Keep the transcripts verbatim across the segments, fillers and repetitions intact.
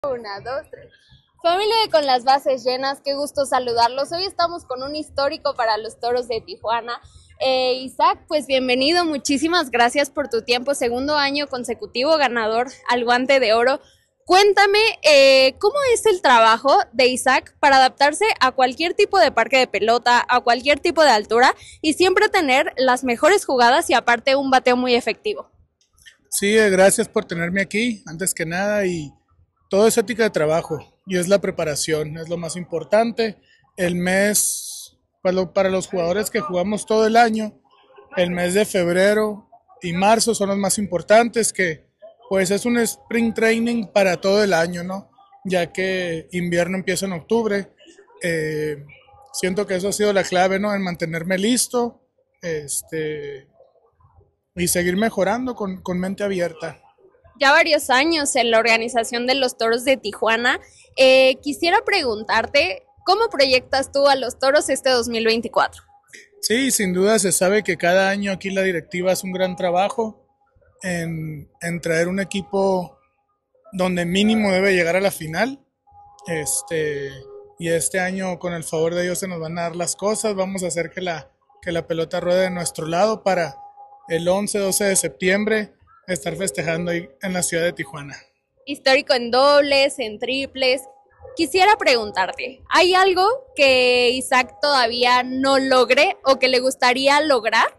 Una, dos, tres. Familia de Con las Bases Llenas, qué gusto saludarlos. Hoy estamos con un histórico para los Toros de Tijuana. Eh, Isaac, pues bienvenido, muchísimas gracias por tu tiempo. Segundo año consecutivo ganador al Guante de Oro. Cuéntame, eh, ¿cómo es el trabajo de Isaac para adaptarse a cualquier tipo de parque de pelota, a cualquier tipo de altura y siempre tener las mejores jugadas y aparte un bateo muy efectivo? Sí, eh, gracias por tenerme aquí, antes que nada, y todo es ética de trabajo y es la preparación, es lo más importante. El mes, para, lo- para los jugadores que jugamos todo el año, el mes de febrero y marzo son los más importantes, que pues es un spring training para todo el año, ¿no? Ya que invierno empieza en octubre. Eh, Siento que eso ha sido la clave, ¿no? En mantenerme listo, este, y seguir mejorando con, con mente abierta. Ya varios años en la organización de los Toros de Tijuana. Eh, quisiera preguntarte, ¿cómo proyectas tú a los Toros este dos mil veinticuatro? Sí, sin duda se sabe que cada año aquí la directiva hace un gran trabajo en, en traer un equipo donde mínimo debe llegar a la final. Este, y este año, con el favor de Dios, se nos van a dar las cosas. Vamos a hacer que la, que la pelota ruede de nuestro lado para el once, doce de septiembre estar festejando ahí en la ciudad de Tijuana. Histórico en dobles, en triples. Quisiera preguntarte, ¿hay algo que Isaac todavía no logre o que le gustaría lograr?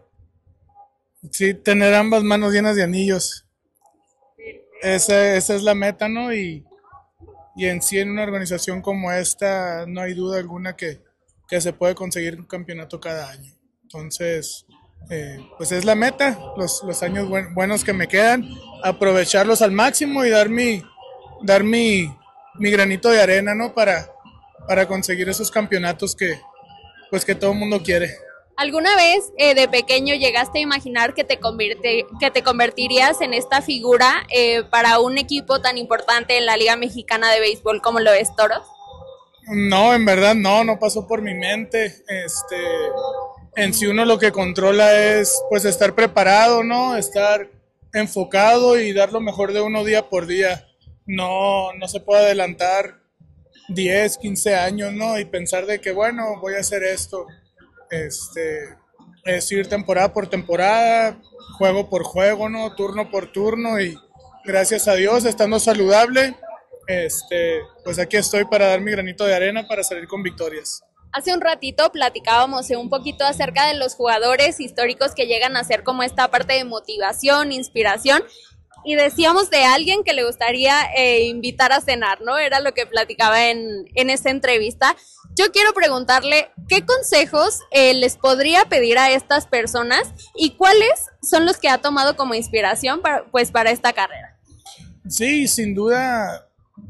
Sí, tener ambas manos llenas de anillos. Esa, esa es la meta, ¿no? Y, y en sí en una organización como esta no hay duda alguna que, que se puede conseguir un campeonato cada año. Entonces, eh, pues es la meta, los, los años buen, buenos que me quedan, aprovecharlos al máximo y dar mi, dar mi, mi granito de arena, ¿no? Para, para conseguir esos campeonatos que, pues que todo el mundo quiere. ¿Alguna vez eh, de pequeño llegaste a imaginar que te, convierte, que te convertirías en esta figura eh, para un equipo tan importante en la Liga Mexicana de Béisbol como lo es Toros? No, en verdad no, no pasó por mi mente. Este, en sí uno lo que controla es pues estar preparado, ¿no? Estar enfocado y dar lo mejor de uno día por día. No, no se puede adelantar diez, quince años, ¿no? Y pensar de que bueno, voy a hacer esto. Este, es ir temporada por temporada, juego por juego, ¿no? Turno por turno y gracias a Dios, estando saludable, este, pues aquí estoy para dar mi granito de arena para salir con victorias. Hace un ratito platicábamos un poquito acerca de los jugadores históricos que llegan a ser como esta parte de motivación, inspiración, y decíamos de alguien que le gustaría eh, invitar a cenar, ¿no? Era lo que platicaba en, en esa entrevista. Yo quiero preguntarle qué consejos eh, les podría pedir a estas personas y cuáles son los que ha tomado como inspiración para, pues, para esta carrera. Sí, sin duda,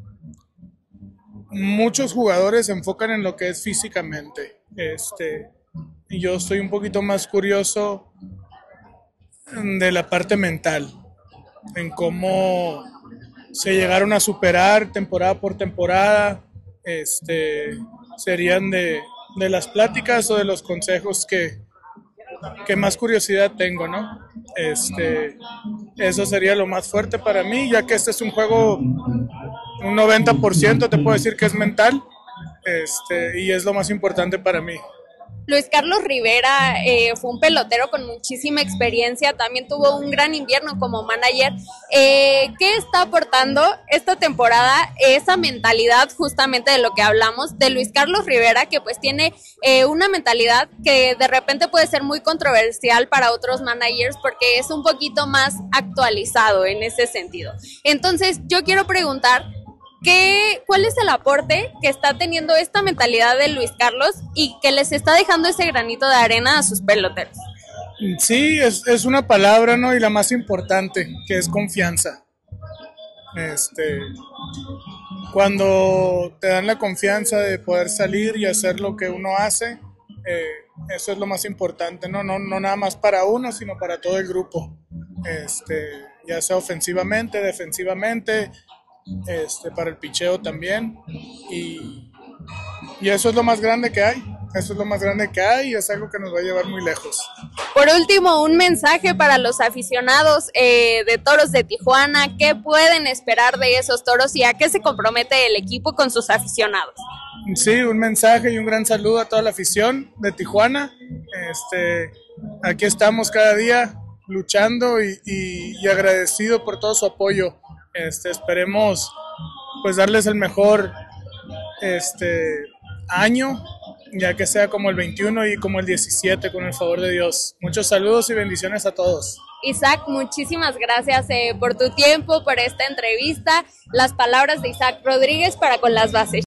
muchos jugadores se enfocan en lo que es físicamente. Este, y yo estoy un poquito más curioso de la parte mental, en cómo se llegaron a superar temporada por temporada. Este, serían de, de las pláticas o de los consejos que, que más curiosidad tengo, ¿no? Este, eso sería lo más fuerte para mí, ya que este es un juego, un noventa por ciento te puedo decir que es mental, este, y es lo más importante para mí. Luis Carlos Rivera eh, fue un pelotero con muchísima experiencia, también tuvo un gran invierno como manager. Eh, ¿Qué está aportando esta temporada esa mentalidad justamente de lo que hablamos de Luis Carlos Rivera, que pues tiene eh, una mentalidad que de repente puede ser muy controversial para otros managers porque es un poquito más actualizado en ese sentido? Entonces yo quiero preguntar, ¿Qué, ¿cuál es el aporte que está teniendo esta mentalidad de Luis Carlos y que les está dejando ese granito de arena a sus peloteros? Sí, es, es una palabra, ¿no? Y la más importante, que es confianza. Este, cuando te dan la confianza de poder salir y hacer lo que uno hace, eh, eso es lo más importante, ¿no? No, no nada más para uno, sino para todo el grupo. Este, ya sea ofensivamente, defensivamente, este, para el picheo también. Y, y eso es lo más grande que hay. Eso es lo más grande que hay y es algo que nos va a llevar muy lejos. Por último, un mensaje para los aficionados eh, de Toros de Tijuana. ¿Qué pueden esperar de esos toros y a qué se compromete el equipo con sus aficionados? Sí, un mensaje y un gran saludo a toda la afición de Tijuana. Este, aquí estamos cada día luchando y, y, y agradecido por todo su apoyo. Este, esperemos pues darles el mejor este, año, ya que sea como el veintiuno y como el diecisiete, con el favor de Dios. Muchos saludos y bendiciones a todos. Isaac, muchísimas gracias eh, por tu tiempo, por esta entrevista. Las palabras de Isaac Rodríguez para Con las Bases.